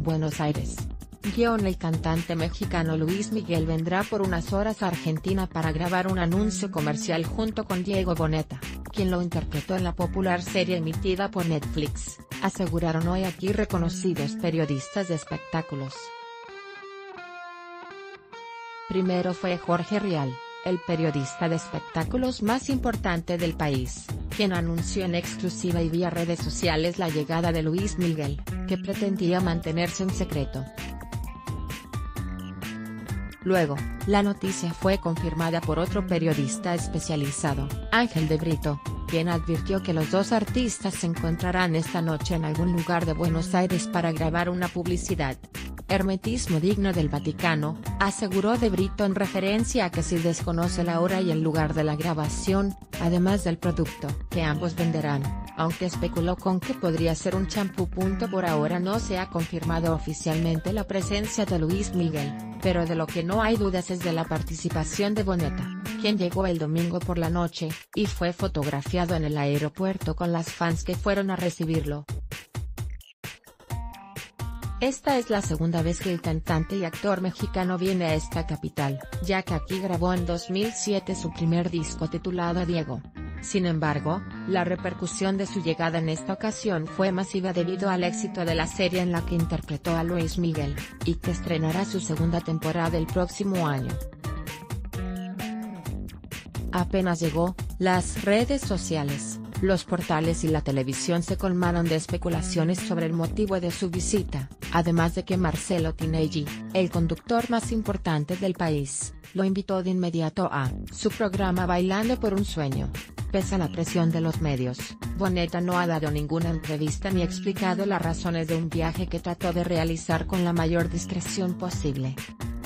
Buenos Aires. El cantante mexicano Luis Miguel vendrá por unas horas a Argentina para grabar un anuncio comercial junto con Diego Boneta, quien lo interpretó en la popular serie emitida por Netflix, aseguraron hoy aquí reconocidos periodistas de espectáculos. Primero fue Jorge Rial, el periodista de espectáculos más importante del país, quien anunció en exclusiva y vía redes sociales la llegada de Luis Miguel, que pretendía mantenerse en secreto. Luego, la noticia fue confirmada por otro periodista especializado, Ángel de Brito, quien advirtió que los dos artistas se encontrarán esta noche en algún lugar de Buenos Aires para grabar una publicidad. Hermetismo digno del Vaticano, aseguró de Brito en referencia a que se desconoce la hora y el lugar de la grabación, además del producto que ambos venderán, aunque especuló con que podría ser un champú. Por ahora no se ha confirmado oficialmente la presencia de Luis Miguel, pero de lo que no hay dudas es de la participación de Boneta, quien llegó el domingo por la noche, y fue fotografiado en el aeropuerto con las fans que fueron a recibirlo. Esta es la segunda vez que el cantante y actor mexicano viene a esta capital, ya que aquí grabó en 2007 su primer disco titulado Diego. Sin embargo, la repercusión de su llegada en esta ocasión fue masiva debido al éxito de la serie en la que interpretó a Luis Miguel, y que estrenará su segunda temporada el próximo año. Apenas llegó, las redes sociales, los portales y la televisión se colmaron de especulaciones sobre el motivo de su visita, además de que Marcelo Tinelli, el conductor más importante del país, lo invitó de inmediato a su programa Bailando por un Sueño. Pese a la presión de los medios, Boneta no ha dado ninguna entrevista ni explicado las razones de un viaje que trató de realizar con la mayor discreción posible.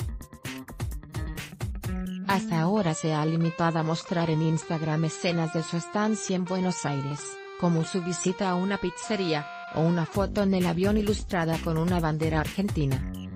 Hasta ahora se ha limitado a mostrar en Instagram escenas de su estancia en Buenos Aires, como su visita a una pizzería, o una foto en el avión ilustrada con una bandera argentina.